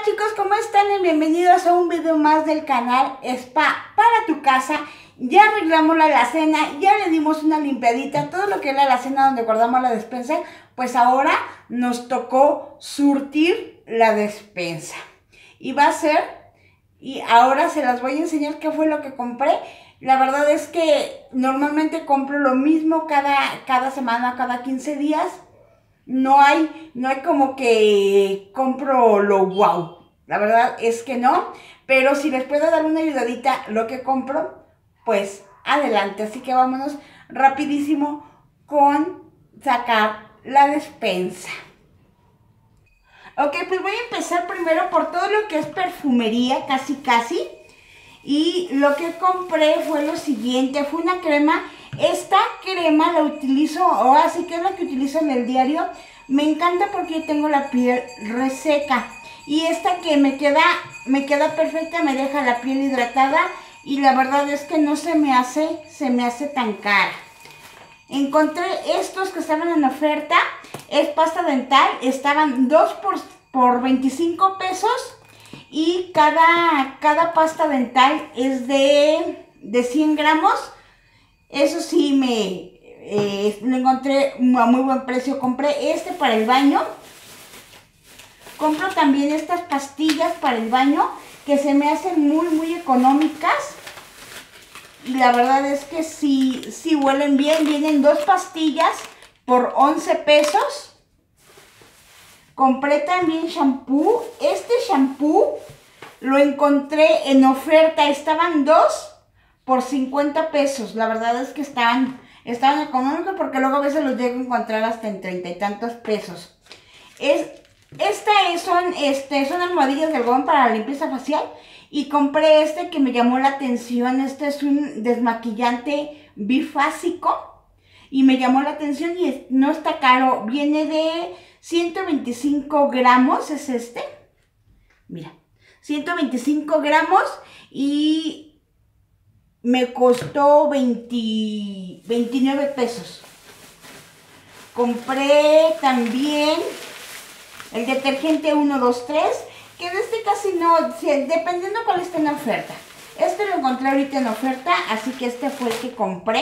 chicos, ¿cómo están? Y bienvenidos a un video más del canal Spa para tu casa. Ya arreglamos la alacena, ya le dimos una limpiadita, todo lo que es la alacena donde guardamos la despensa, pues ahora nos tocó surtir la despensa. Y va a ser, y ahora se las voy a enseñar qué fue lo que compré. La verdad es que normalmente compro lo mismo cada semana, cada 15 días. No hay como que compro lo wow. La verdad es que no. Pero si les puedo dar una ayudadita lo que compro, pues adelante. Así que vámonos rapidísimo con sacar la despensa. Ok, pues voy a empezar primero por todo lo que es perfumería, casi. Y lo que compré fue lo siguiente, fue una crema. Esta crema la utilizo, o así que es la que utilizo en el diario. Me encanta porque tengo la piel reseca. Y esta que me queda perfecta, me deja la piel hidratada. Y la verdad es que no se me hace tan cara. Encontré estos que estaban en oferta. Es pasta dental, estaban 2 por 25 pesos. Y cada pasta dental es de 100 gramos. Eso sí, lo encontré a muy buen precio. Compré este para el baño. Compro también estas pastillas para el baño que se me hacen muy económicas. Y la verdad es que sí huelen bien. Vienen 2 pastillas por 11 pesos. Compré también shampoo. Este shampoo lo encontré en oferta. Estaban 2 por 50 pesos. La verdad es que estaban económicos porque luego a veces los llego a encontrar hasta en 30 y tantos pesos. Son almohadillas de algodón para la limpieza facial. Y compré este que me llamó la atención. Este es un desmaquillante bifásico. Y me llamó la atención y no está caro. Viene de 125 gramos, es este. Mira, 125 gramos y me costó 29 pesos. Compré también el detergente 1, 2, 3, que de este casi no, dependiendo cuál esté en oferta. Este lo encontré ahorita en oferta, así que este fue el que compré.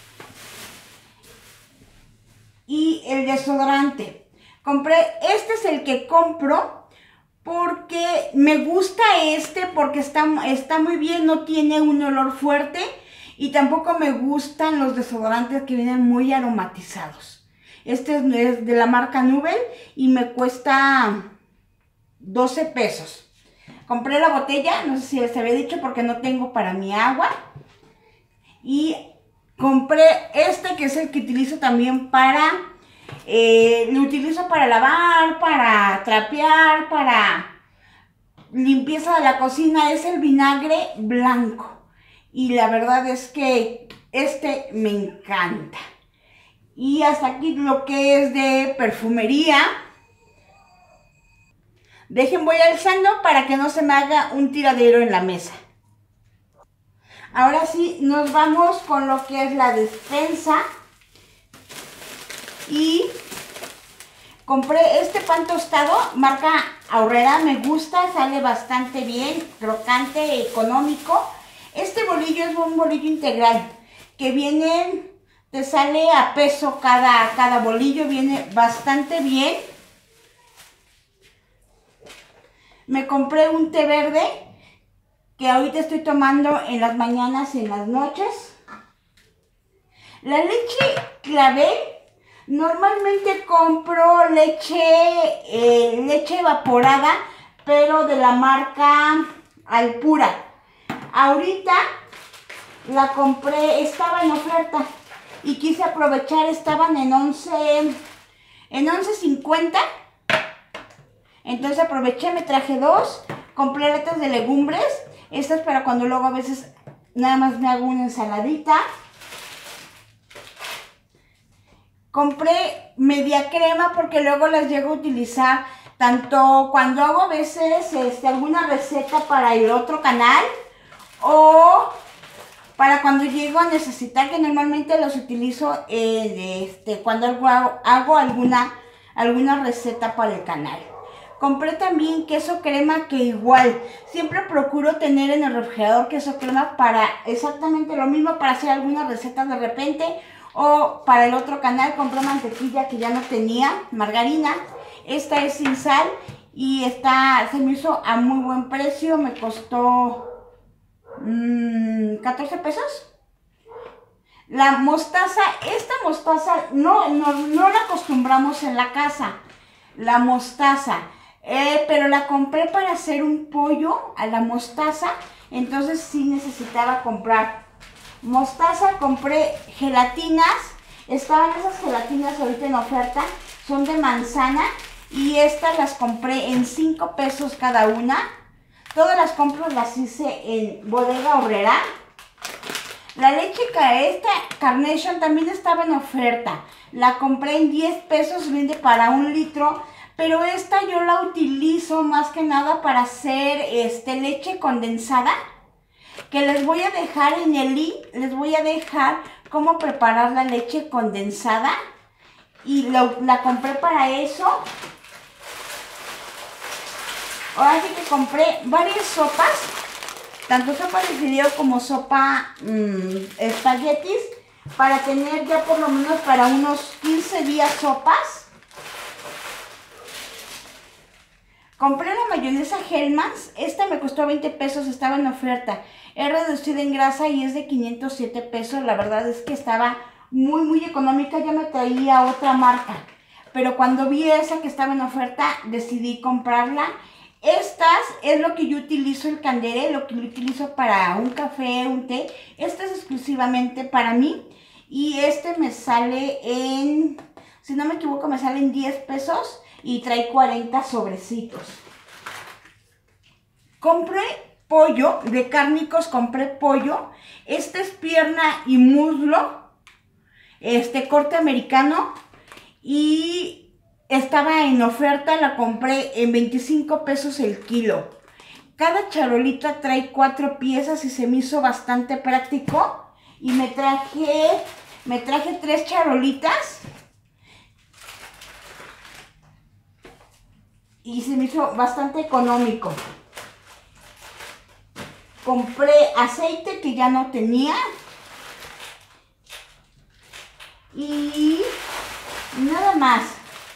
Y el desodorante. Este es el que compro porque me gusta porque está muy bien, no tiene un olor fuerte. Y tampoco me gustan los desodorantes que vienen muy aromatizados. Este es de la marca Nubel y me cuesta 12 pesos. Compré la botella, no sé si les había dicho porque no tengo para mi agua. Y compré este que es el que utilizo también lo utilizo para lavar, para trapear, para limpieza de la cocina. Es el vinagre blanco. Y la verdad es que este me encanta. Y hasta aquí lo que es de perfumería. Voy alzando para que no se me haga un tiradero en la mesa. Ahora sí, nos vamos con lo que es la despensa. Y compré este pan tostado, marca Aurrera, me gusta, sale bastante bien, crocante, económico. Este bolillo es un bolillo integral, que te sale a peso cada bolillo, viene bastante bien. Me compré un té verde, que ahorita estoy tomando en las mañanas y en las noches. La leche Clavel. Normalmente compro leche evaporada, pero de la marca Alpura. Ahorita la compré, estaba en oferta y quise aprovechar, estaban en 11.50. Entonces aproveché, me traje 2, compré latas de legumbres. Estas para cuando luego a veces nada más me hago una ensaladita. Compré media crema porque luego las llego a utilizar tanto cuando hago a veces alguna receta para el otro canal o para cuando llego a necesitar, que normalmente los utilizo cuando hago alguna receta para el canal. Compré también queso crema, que igual, siempre procuro tener en el refrigerador queso crema para exactamente lo mismo, para hacer alguna receta de repente. O para el otro canal compré mantequilla que ya no tenía, margarina. Esta es sin sal y se me hizo a muy buen precio, me costó 14 pesos. La mostaza, esta mostaza no la acostumbramos en la casa, la mostaza, pero la compré para hacer un pollo a la mostaza, entonces sí necesitaba comprar mostaza. Compré gelatinas, estaban esas gelatinas ahorita en oferta, son de manzana y estas las compré en 5 pesos cada una. Todas las compras las hice en Bodega Aurrerá. La leche esta Carnation también estaba en oferta. La compré en 10 pesos, vende para 1 litro. Pero esta yo la utilizo más que nada para hacer leche condensada. Que les voy a dejar en el link, les voy a dejar cómo preparar la leche condensada. Y la compré para eso. Ahora sí que compré varias sopas. Tanto sopa de fideo como sopa espaguetis, para tener ya por lo menos para unos 15 días sopas. Compré la mayonesa Hellmann's, esta me costó 20 pesos, estaba en oferta. Es reducida en grasa y es de 507 pesos, la verdad es que estaba muy económica, ya me traía otra marca. Pero cuando vi esa que estaba en oferta, decidí comprarla. Estas es lo que yo utilizo, el canderé, lo que lo utilizo para un café, un té. Este es exclusivamente para mí. Y me sale en, si no me equivoco, me sale en 10 pesos y trae 40 sobrecitos. Compré pollo, de Cárnicos compré pollo. Este es pierna y muslo, corte americano. Y estaba en oferta, la compré en 25 pesos el kilo. Cada charolita trae 4 piezas y se me hizo bastante práctico. Y me traje 3 charolitas. Y se me hizo bastante económico. Compré aceite que ya no tenía. Y nada más.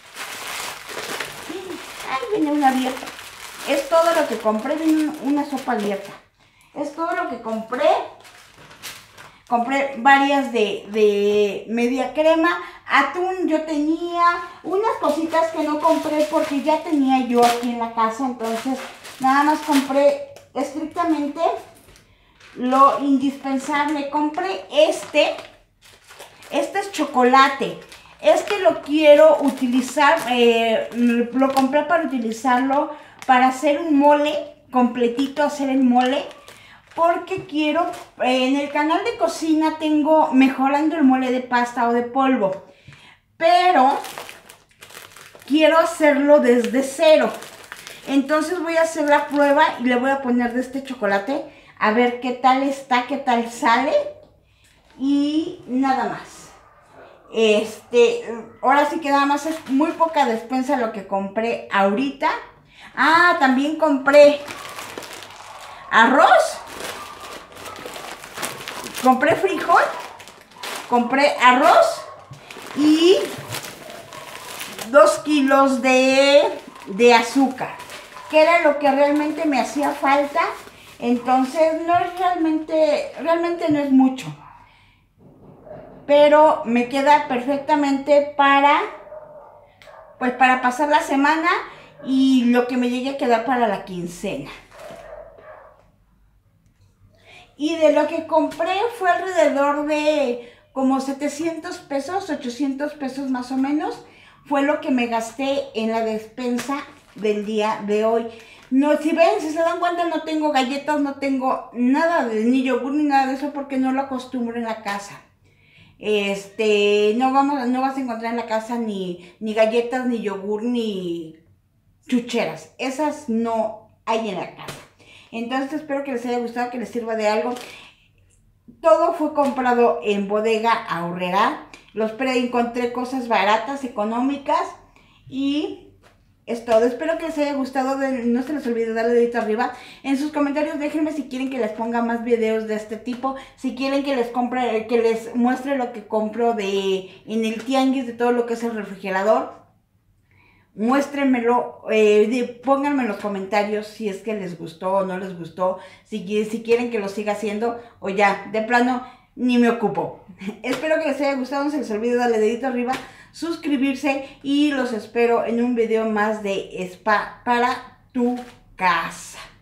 Ay, viene una abierta. Es todo lo que compré. Viene una sopa abierta. Es todo lo que compré. Compré varias de media crema. Atún yo tenía. Unas cositas que no compré porque ya tenía yo aquí en la casa. Entonces nada más compré estrictamente lo indispensable. Compré este es chocolate. Lo quiero utilizar, lo compré para utilizarlo para hacer un mole completito, hacer el mole, porque quiero, en el canal de cocina tengo mejorando el mole de pasta o de polvo, pero quiero hacerlo desde cero. Entonces voy a hacer la prueba y le voy a poner de este chocolate, a ver qué tal está, qué tal sale, y nada más. Ahora sí que nada más es muy poca despensa lo que compré ahorita. Ah, también compré arroz, compré frijol, compré arroz y 2 kilos de azúcar, que era lo que realmente me hacía falta. Entonces no es realmente no es mucho, pero me queda perfectamente para pasar la semana y lo que me llegue a quedar para la quincena. Y de lo que compré fue alrededor de como 700 pesos, 800 pesos más o menos. Fue lo que me gasté en la despensa del día de hoy. No, si se dan cuenta, no tengo galletas, no tengo nada ni yogur ni nada de eso porque no lo acostumbro en la casa. No vas a encontrar en la casa ni galletas, ni yogur, ni chucheras. Esas no hay en la casa. Entonces espero que les haya gustado, que les sirva de algo. Todo fue comprado en Bodega Aurrerá. Encontré cosas baratas, económicas. Y es todo. Espero que les haya gustado. No se les olvide darle dedito arriba. En sus comentarios déjenme si quieren que les ponga más videos de este tipo. Si quieren que les compre, que les muestre lo que compro en el tianguis de todo lo que es el refrigerador. Muéstrenmelo, pónganme en los comentarios si es que les gustó o no les gustó. Si quieren que lo siga haciendo o ya, de plano, ni me ocupo. Espero que les haya gustado. No se les olvide darle dedito arriba, suscribirse y los espero en un video más de Spa para tu casa.